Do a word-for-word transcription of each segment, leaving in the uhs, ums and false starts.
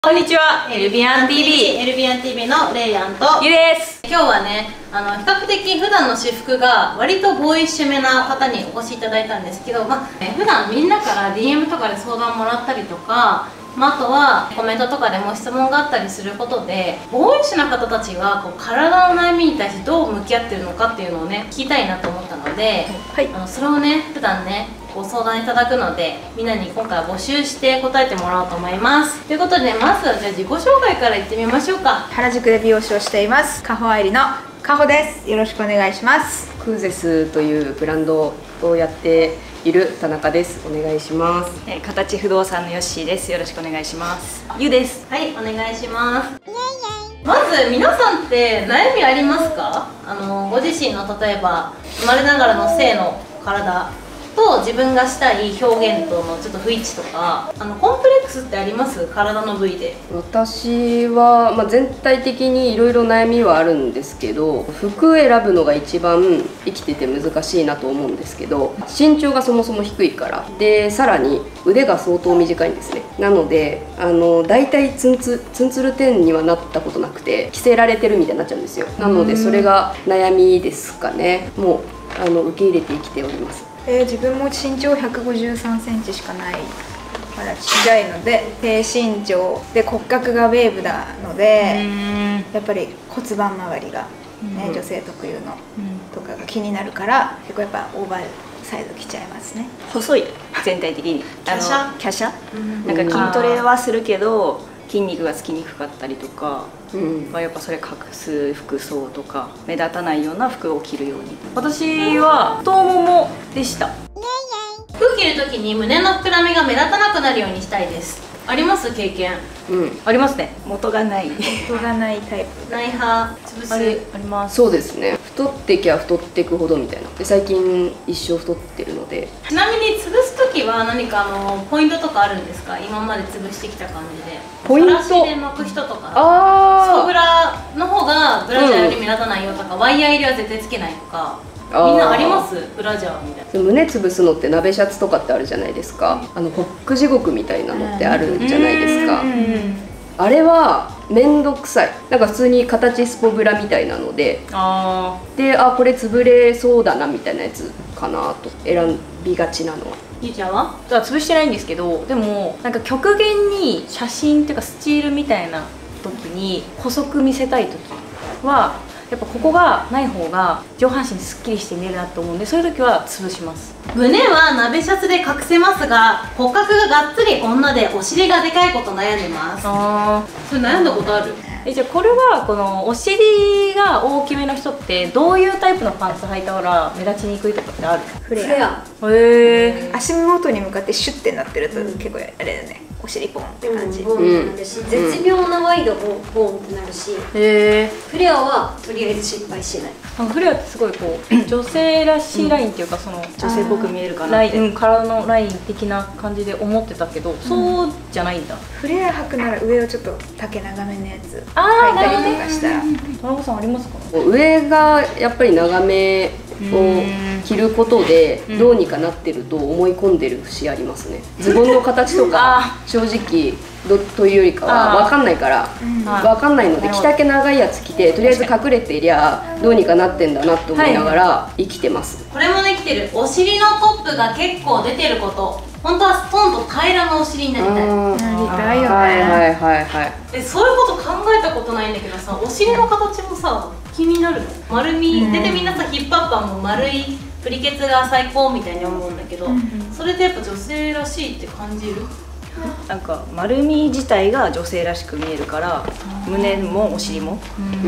こんにちは、エルビアン ティービーエルビアン ティービー のレイアンとゆです。 今日はね、あの比較的普段の私服が割とボーイッシュめな方にお越しいただいたんですけど、まあ、普段みんなから ディーエム とかで相談もらったりとか、まあ、あとはコメントとかでも質問があったりすることで、ボーイッシュな方たちがこう体の悩みに対してどう向き合ってるのかっていうのをね、聞きたいなと思ったので、はい、あのそれをね、普段ねご相談いただくので、みんなに今回募集して答えてもらおうと思います。ということで、まずはじゃあ自己紹介からいってみましょうか。 原宿で美容師をしていますかほ愛理のかほです。よろしくお願いします。 クーゼスというブランドをやっている田中です。お願いします。 えー、形不動産のヨッシーです。よろしくお願いします。ゆです。 はい、お願いします。まず皆さんって悩みありますか？あのご自身の例えば生まれながらの性の体と自分がしたい表現とのちょっと不一致とか、あのコンプレックスってあります？体の部位で。 私は、まあ、全体的にいろいろ悩みはあるんですけど、服選ぶのが一番生きてて難しいなと思うんですけど、身長がそもそも低いからで、さらに腕が相当短いんですね。なのであの大体ツンツツンツルテンにはなったことなくて、着せられてるみたいになっちゃうんですよ。なのでそれが悩みですかね。もうあの受け入れて生きております。 えー、自分も身長ひゃくごじゅうさんセンチしかないからちっちゃいので、低身長で骨格がウェーブなので、やっぱり骨盤周りが、ね、女性特有のとかが気になるから、結構やっぱオーバーサイズ着ちゃいますね。 細い、全体的に華奢華奢、なんか筋トレはするけど筋肉がつきにくかったりとか、うん、やっぱそれ隠す服装とか目立たないような服を着るように。私は太ももでした。 服着るときに胸の膨らみが目立たなくなるようにしたいです。あります？経験。 うん、ありますね。元がない元がないタイプ。 ない派、潰す。 あります。 そうですね。太ってきゃ太っていくほどみたいな。で最近一生太ってるので。 ちなみに潰すときは何かあのポイントとかあるんですか？今まで潰してきた感じで。 ポイント。 ブラシで巻く人とか。ああ。スコブラの方がブラジャーより目立たないよとか、うん、ワイヤー入れは絶対つけないとか。みんなあります？ブラジャーみたいな。 胸潰すのって鍋シャツとかってあるじゃないですか。あのホック地獄みたいなのってあるじゃないですか。あれは面倒くさい。なんか普通に形スポブラみたいなので、あであこれ潰れそうだなみたいなやつかなと選びがちなのは。 ゆうちゃんは？ だから潰してないんですけど、でもなんか極限に写真っていうかスチールみたいな時に細く見せたい時はやっぱここがない方が上半身すっきりして見えるなと思うんで、そういう時は潰します。 胸は鍋シャツで隠せますが、骨格ががっつり女でお尻がでかいこと悩んでます。ああ、それ悩んだことある？ え、じゃあこれはこのお尻が大きめの人ってどういうタイプのパンツ履いたら目立ちにくいとかってある？ フレア。 へえ。 足元に向かってシュッてなってると結構あれだね、お尻ポンって感じ。 ボンってなるし、絶妙なワイドもボンってなるし、 へえ。 フレアはとりあえず失敗しない。 なんかフレアってすごいこう女性らしいラインっていうか、その女性っぽく見えるかなって、うん、体のライン的な感じで思ってたけど、そうじゃないんだ。 フレア履くなら上をちょっと丈長めのやつ履いたりとかしたら。 田中さんありますか？ 上がやっぱり長めを着ることでどうにかなってると思い込んでる節ありますね。ズボンの形とか正直どというよりかは分かんないから分かんないので、着丈長いやつ着てとりあえず隠れていりゃどうにかなってんだなって思いながら生きてます。 これもできてる。お尻のトップが結構出てること。本当はストンと平らなお尻になりたい。 なりたいよね。 はいはいはいはい。 え、そういうこと考えたことないんだけどさ、お尻の形もさ気になるの。丸みで、でみんなさヒップアッパーも丸いプリケツが最高みたいに思うんだけど、それでやっぱ女性らしいって感じる？ なんか丸み自体が女性らしく見えるから、胸もお尻も、うん、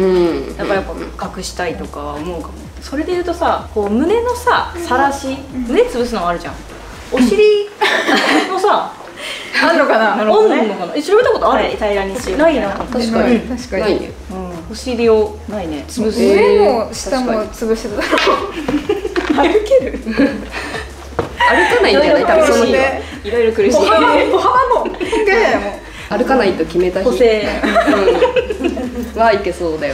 だからやっぱ隠したいとかは思うかも。それでいうとさ、こう胸のささらし、胸潰すのあるじゃん。お尻のさあんのかな？ あんのかな？え、調べたことある？平らにする。ないな。 確かに確かに。 お尻をないね。 潰す。上も下も潰してただろう。 歩ける？ 歩かないんじゃない？多分その日は。 いろいろ苦しい。 歩幅も。 歩かないと決めた日。 補正。 はいけそうだよね。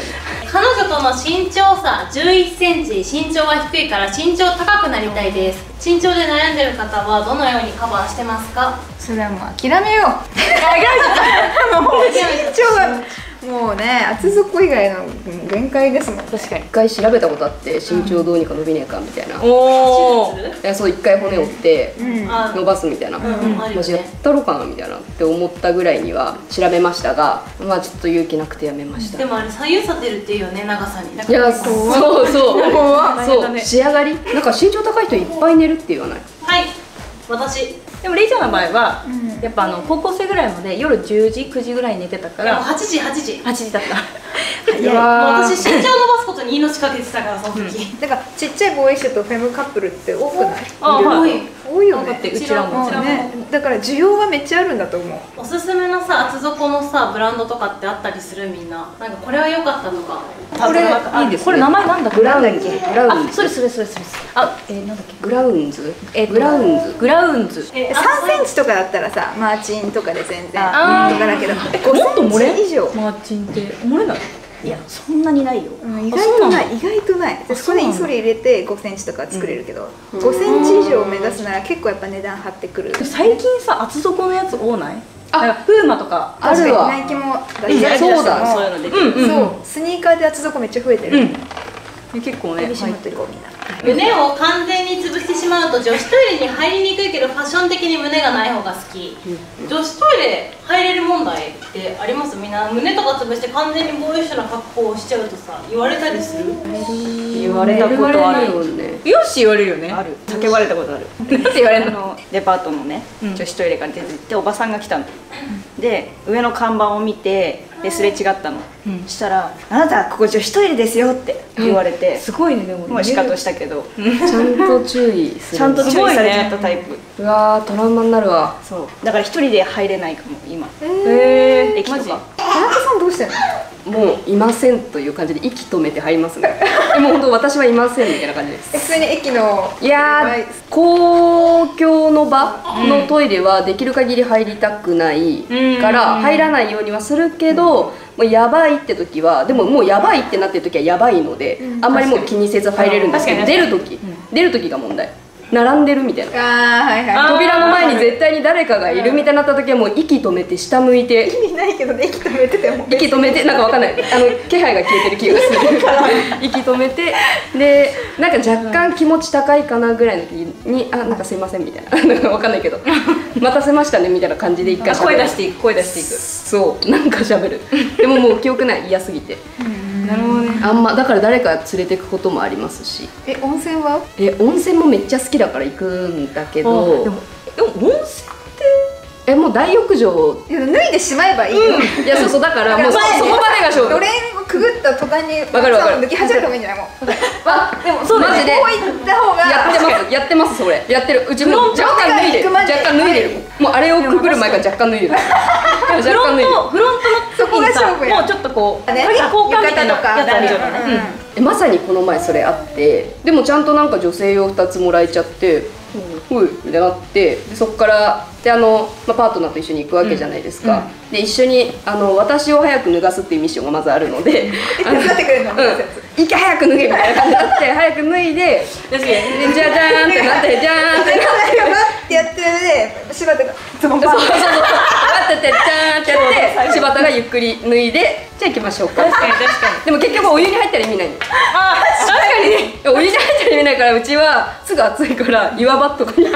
彼女との身長差じゅういっセンチ、身長が低いから身長高くなりたいです。身長で悩んでる方はどのようにカバーしてますか？ それはもう諦めよう。諦めちゃった。もう身長はもうね、厚底以外の限界ですもん。 確かに。 一回調べたことあって、身長どうにか伸びねえかみたいな。 おお。 手術？ いや、そう、一回骨折ってあ伸ばすみたいな、 うんうんあるよねもしやったろかなみたいなって思ったぐらいには調べましたが、まあちょっと勇気なくてやめました。 でもあれ左右差出るっていうよね、長さに。だいからや、そうそう怖いそう、仕上がりなんか身長高い人いっぱい寝るって言わない？ はい、私でもレイちゃんの場合は、 うんやっぱあの高校生ぐらいまで夜じゅうじくじぐらいに寝てたかいやもうらはちじはちじ。もはちじだった早い。 うわー私身長伸ばすことに命かけてたから、その時。 だからちっちゃいボーイッシュとフェムカップルって多くない？ あ、 多はいい。 多いよね。 だってうちらももうね、だから需要はめっちゃあるんだと思う。 おすすめのさ、厚底のさ、ブランドとかってあったりする？みんななんかこれは良かったとか。 これあいいですねこれ名前なんだっけ？ グラウンズなんだっけグラウンズあ、それそれそれそれあ、えー、なんだっけ？ グラウンズえーとグラウンズグラウンズえさんセンチとかだったらさ、マーチンとかで全然あーとかだけど、 もっと漏ごセンれチ以上。 マーチンって漏れない？いや、そんなにないよ、 うん、意外とない、意外とない。でそこでインソール入れてごセンチとか作れるけど、ごセンチ以上を目指すなら結構やっぱ値段張ってくる。 最近さ、厚底のやつ多ない？ あなんかプーマとかあるわ確かにナイキも出いいねしてるそうだそういうの出てる、 そう、スニーカーで厚底めっちゃ増えてる。 うん結構ね、 厳しい持ってる子みんな。 胸を完全に潰してしまうと女子トイレに入りにくいけどファッション的に胸がない方が好き。女子トイレ入れる問題ってあります？みんな胸とか潰して完全にボーイッシュな格好をしちゃうとさ、言われたりする？ 言われたことあ言われるるよね。 よし言われるよね。ある。叫ばれたことある。って言われるの。デパートのね、 うん女子トイレから出てっておばさんが来たの。で、上の看板を見て、ですれ違ったの。 うんしたら、あなたここ女子トイレですよって言われて、 すごいね、でももうシカトしたけど、 ちゃんと注意する。 ちゃんと注意されちゃったタイプ。 うわー、トラウマになるわ。 そう。だから一人で入れないかも今。 え駅とか。 田中さんどうしてんの？ もういませんという感じで息止めて入りますね。でも本当私はいませんみたいな感じです。 え、普通に駅のいやー、公共の場のトイレはできる限り入りたくないから入らないようにはするけど、もうやばいって時は、でももうやばいってなってる時はやばいので、あんまりもう気にせず入れるんですけど、出る時出る時が問題。並んでるみたいな。 あー、はいはい。 扉の前に絶対に誰かがいるみたいになった時はもう息止めて下向いて、 意味ないけどね、駅止めてても。 息止めて、なんかわかんない、あの気配が消えてる気がする息止めて、でなんか若干気持ち高いかなぐらいの時に「あ、なんかすいません」みたいななんかわかんないけど「待たせましたね」みたいな感じで一回声出していく、声出していく。 そうなんか喋るでももう記憶ない、嫌すぎてなるほどね。 あんまだから誰か連れてくこともありますし、 え、温泉は？ え温泉もめっちゃ好きだから行くんだけあど、 でも、でも温泉えもう大浴場、 いや、脱いでしまえばいいよ。 いやそうそうだからもうそそこまでが勝負。 のれんをくぐった途端にわかるわかる抜き始めた方がいいんじゃない？もうあ、でもそうだねマジでこう行った方がやってますやってますそれやってる。うちも若干脱いでる、 フロントが行くまで若干脱いでる、もうあれをくぐる前から若干脱いでる若フロン干脱いでる。 ト、フロントの時にさ、 そこが勝負やもうちょっとこう、 ね鍵交換みたいなやつあるじゃない。 うんうんえまさにこの前それあって、でもちゃんとなんか女性用ふたつもらえちゃって「ほい」みたいになって、でそこからであの、まあ、パートナーと一緒に行くわけじゃないですか、で一緒にあの私を早く脱がすっていうミッションがまずあるので手伝ってくれるの？ うん「いけ早く脱げ」みたいな感じになって早く脱いで確かに。 でじゃじゃーんってなってじゃーんってなって。 だよなってやってるで柴田がズボンパンそうそうそうそう、待ってて、じゃーんってやって、柴田がゆっくり脱いで、じゃあ行きましょうか。 確かに確かに。 でも結局お湯に入ったら意味ないの。 あ、確かにね。 お湯に入ったら意味ないから、うちはすぐ暑いから岩場とかに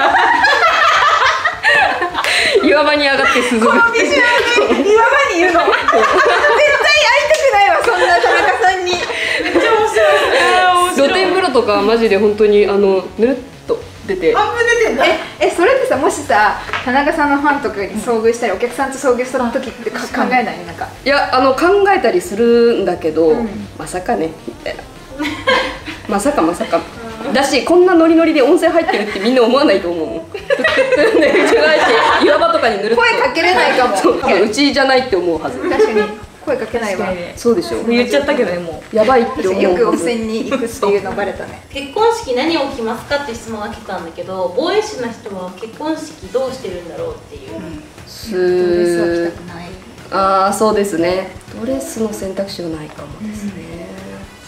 岩場に上がって涼む。 このビジュアルで岩場にいるの絶対会いたくないわ、そんな田中さんに。 めっちゃ面白い。 露天風呂とかマジで本当にあのぬるっと出て。 半分出てんだ。え、え、それってさ、もしさ田中さんのファンとかに遭遇したりお客さんと遭遇した時ってか考えない？なんかいやあの考えたりするんだけど、 うんまさかねみたいなまさかまさかだし、こんなノリノリで温泉入ってるってみんな思わないと思うもんでうちがあえて岩場とかにぬるっと声かけれないかも。 そう多分うちじゃないって思うはず。 確かに声かけないわ。 そうでしょ。 言っちゃったけどね、もう。 やばいって思うよく温泉に行くっていうのバレたね。 結婚式何を着ますかって質問が来たんだけど、ボーイッシュな人は結婚式どうしてるんだろうっていう、 すドレスは着たくない。 ああそうですね、ドレスの選択肢はないかもですね、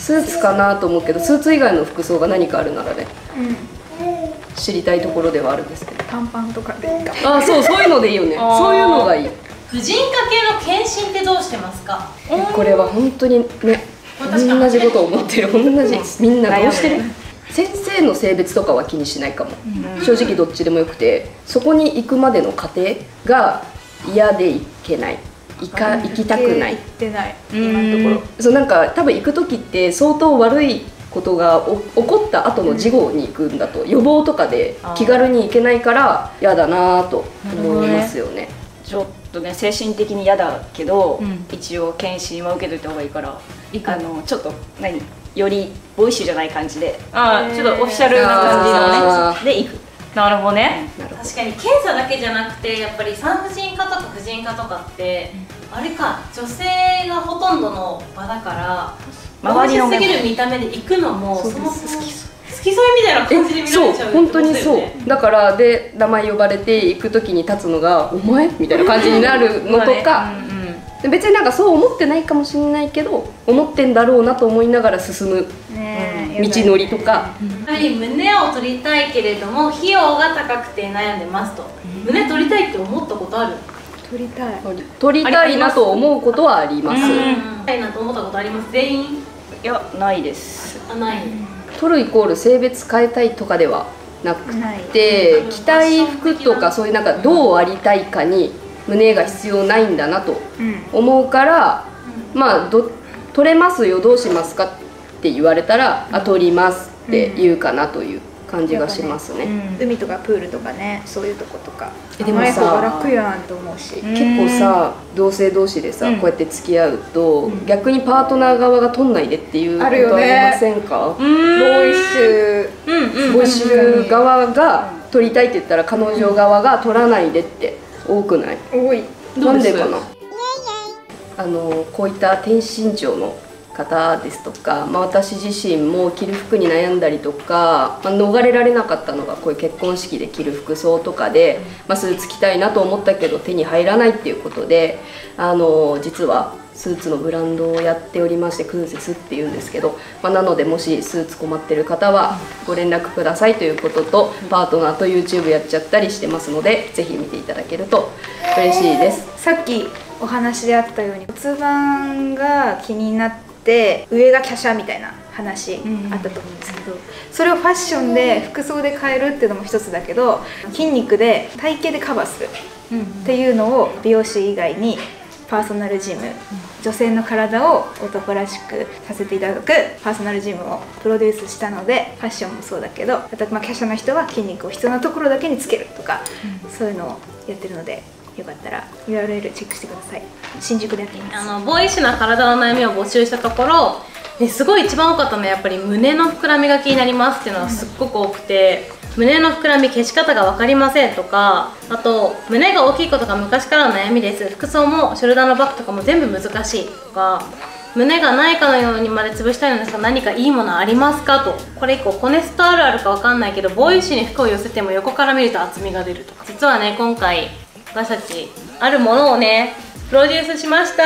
スーツかなと思うけど、スーツ以外の服装が何かあるならね、知りたいところではあるんですけど。 短パンとかでいいか。 あ、そう、そういうのでいいよね。そういうのがいい。 婦人科系の検診ってどうしてますか？ これは本当にね、同じことを思ってる。同じ。みんなどうしてる？先生の性別とかは気にしないかも。正直どっちでもよくて、そこに行くまでの過程が嫌で行けない。行か行きたくない。 行ってない今のところ。 そう、なんか多分行く時って相当悪いことがお起こった後の事後に行くんだと、予防とかで気軽に行けないから嫌だなと思いますよね。 ちょっとね、精神的に嫌だけど、うん、一応検診は受けといた方がいいから、あのちょっと何よりボーイッシュじゃない感じで、あちょっとオフィシャルな感じのねで行く。なるほどね。 確かに検査だけじゃなくて、やっぱり産婦人科とか婦人科とかって、うん、あれか、女性がほとんどの場だから周りのすぎる見た目で行くのもそもそも付き添いみたいな感じで見られちゃうってことだよね。そう、本当にそうだからで名前呼ばれて行く時に立つのが「お前?」みたいな感じになるのとか、うん、別になんかそう思ってないかもしれないけど、思ってんだろうなと思いながら進む、ね、道のりとか。 やはり胸を取りたいけれども費用が高くて悩んでますと。胸取りたいって思ったことある？ 取りたい取りたいなと思うことはあります。 取りたいなと思ったことあります？全員？ いや、ないです。 あ、ない。 取るイコール性別変えたいとかではなくて、着たい服とかそういうなんかどうありたいかに胸が必要ないんだなと思うから、まあど取れますよ、どうしますかって言われたら、あ、取りますって言うかなという感じがしますね。 うん、海とかプールとかね、そういうとことか。 でもさ、 楽やんと思うし、 結構さ、同性同士でさ、こうやって付き合うと、逆にパートナー側が取んないでっていうことありませんか？ ボーイッシュ、 ボーイッシュ側が取りたいって言ったら、彼女側が取らないでって多くない？ 多い。 なんでかな？あのこういった低身長の方ですとか、まあ、私自身も着る服に悩んだりとか、まあ、逃れられなかったのがこういう結婚式で着る服装とかで、まあ、スーツ着たいなと思ったけど手に入らないっていうことで、あの実はスーツのブランドをやっておりまして、クーゼスっていうんですけど、まあ、なのでもしスーツ困ってる方はご連絡くださいということと、パートナーと ユーチューブ やっちゃったりしてますので、ぜひ見ていただけると嬉しいです。 さっきお話であったように骨盤が気になって上が華奢みたいな話あったと思うんですけど、それをファッションで服装で変えるっていうのも一つだけど、筋肉で体型でカバーするっていうのを美容師以外にパーソナルジム、女性の体を男らしくさせていただくパーソナルジムをプロデュースしたので、ファッションもそうだけど、あとまあ華奢な人は筋肉を必要なところだけにつけるとか、そういうのをやってるので、よかったら ユーアールエル チェックしてください。新宿でやっています。 あのボーイッシュな体の悩みを募集したところ、ね、すごい一番多かったのはやっぱり胸の膨らみが気になりますっていうのがすっごく多くて、胸の膨らみ消し方が分かりませんとか、あと胸が大きいことが昔からの悩みです、服装もショルダーのバッグとかも全部難しいとか、胸がないかのようにまで潰したいのですが何かいいものありますかと。これ以降コネストあるあるか分かんないけど、ボーイッシュに服を寄せても横から見ると厚みが出るとか。実はね、今回私たちあるものをねプロデュースしました。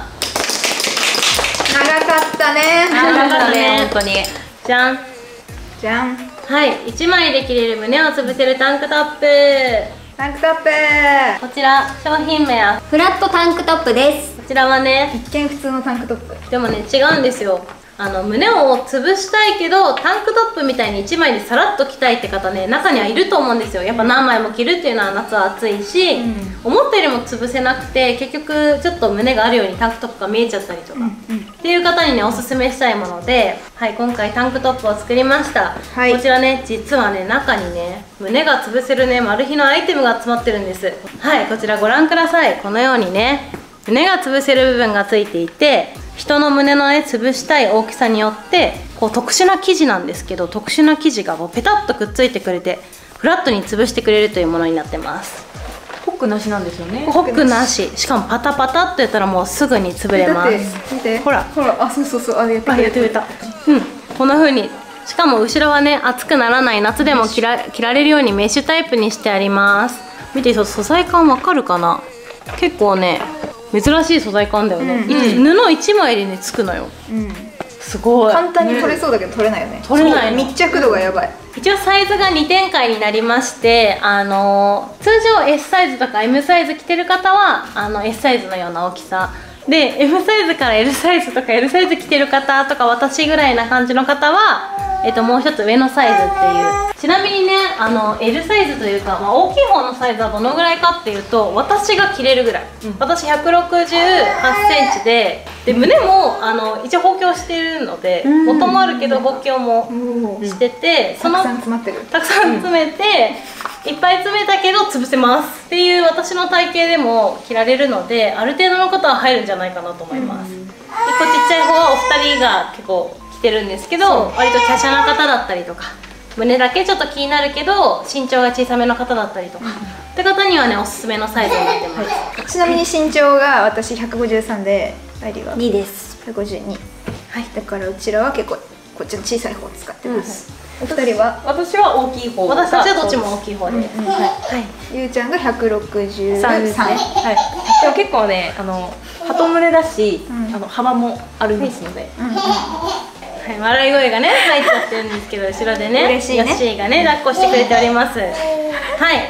長かったね。 長かったね、本当に。じゃんじゃん。 はい、いちまいで着れる胸を潰せるタンクトップ。 タンクトップ、 こちら商品名はフラットタンクトップです。 こちらはね、 一見普通のタンクトップでもね違うんですよ。あの胸を潰したいけどタンクトップみたいにいちまいでさらっと着たいって方ね、中にはいると思うんですよ。やっぱ何枚も着るっていうのは夏は暑いし、うん、思ったよりも潰せなくて結局ちょっと胸があるようにタンクトップが見えちゃったりとか、うんうん、っていう方にねおすすめしたいもので、はい、今回タンクトップを作りました、はい、こちらね実はね中にね胸が潰せるねマル秘のアイテムが詰まってるんです。はい、こちらご覧ください。このようにね胸が潰せる部分がついていて、人の胸のね潰したい大きさによってこう特殊な生地なんですけど、特殊な生地がこうペタッとくっついてくれてフラットに潰してくれるというものになってます。 ホックなしなんですよね。 ホックなし、しかもパタパタっとやったらもうすぐに潰れます。 見てほらほら、あ、そうそうそう、あれやってくれた、 あ、やってくれた。うん、こんな風に、しかも後ろはね熱くならない、夏でも着ら着られるようにメッシュタイプにしてあります。見て、素材感わかるかな。結構ね珍しい素材感だよね、うんうん、布いちまいでねつくのよ、 うん、 すごい簡単に取れそうだけど取れないよね。 取れないの密着度がやばい。 一応サイズがに展開になりまして、あの通常 エス サイズとか エム サイズ着てる方はあの エス サイズのような大きさで、 エム サイズから エル サイズとか エル サイズ着てる方とか私ぐらいな感じの方は、えっと、もう一つ上のサイズっていう。ちなみにね、あの エル サイズというか、まあ、大きい方のサイズはどのぐらいかっていうと、私が着れるぐらい、うん、私ひゃくろくじゅうはちセンチで、で胸もあの一応補強してるので、元もあるけど補強もしてて、そのたくさん詰まってる。 たくさん詰めて、いっぱい詰めたけど潰せますっていう私の体型でも着られるので、ある程度の方は入るんじゃないかなと思います。結構ちっちゃい方はお二人が結構着てるんですけど、割と華奢な方だったりとか、胸だけちょっと気になるけど身長が小さめの方だったりとか、って方にはねおすすめのサイズになってます。 はい、ちなみに身長が私ひゃくごじゅうさんで、愛理がにです。 ひゃくごじゅうに。 はい、 だからうちらは結構こっちの小さい方を使ってます。お二人は？ 私は大きい方。 私たちはどっちも大きい方です。 うんうん、はい。ゆうちゃんがひゃくろくじゅうさんですね。 はい。でも結構ね、あの鳩胸だし、うん、あの幅もあるんですので。 うんうん、 はい、笑い声がね入っちゃってるんですけど、後ろでね嬉しいね、 ヨッシーがね抱っこしてくれております。はい、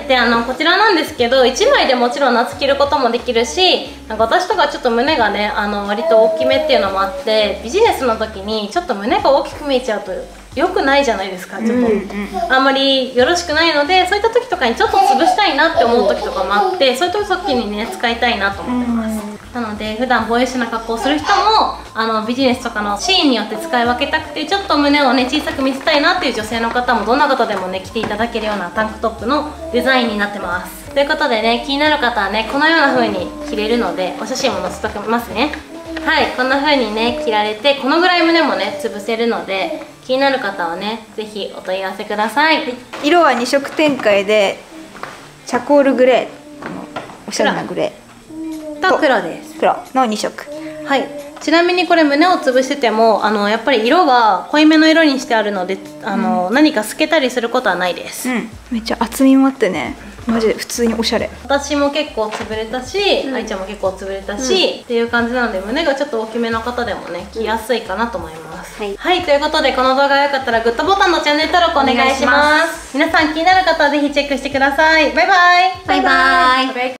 であのこちらなんですけど、いちまいでもちろん夏着ることもできるし、なんか私とかちょっと胸がねあの割と大きめっていうのもあって、ビジネスの時にちょっと胸が大きく見えちゃうと良くないじゃないですか。ちょっと、うんうん、あんまりよろしくないので、そういった時とかにちょっと潰したいなって思う時とかもあって、そういった時にね使いたいなと思ってます。なので普段ボーイッシュな格好をする人もあのビジネスとかのシーンによって使い分けたくて、ちょっと胸をね小さく見せたいなっていう女性の方も、どんな方でもね着ていただけるようなタンクトップのデザインになってます。ということでね、気になる方はねこのような風に着れるので、お写真も載せておきますね。はい、こんな風にね着られて、このぐらい胸もね潰せるので、気になる方はねぜひお問い合わせください。 色はに色展開で、チャコールグレー、このおしゃれなグレーと黒です。 黒のに色。 はい、ちなみにこれ胸を潰しててもあのやっぱり色は濃いめの色にしてあるので、あの、うん、何か透けたりすることはないです。 うん、めっちゃ厚みもあってね、マジで普通におしゃれ。 私も結構潰れたし、うん、愛ちゃんも結構潰れたし、うん、っていう感じなので、胸がちょっと大きめの方でもね着やすいかなと思います。うん、はい、はい、ということでこの動画が良かったらグッドボタンのチャンネル登録お願いします。皆さん気になる方はぜひチェックしてください。バイバイ。 バイバイ。